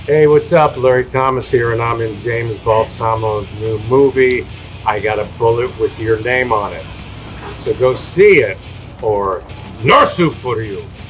Hey, what's up? Larry Thomas here, and I'm in James Balsamo's new movie, I Got a Bullet with Your Name on It. So go see it, or no soup for you.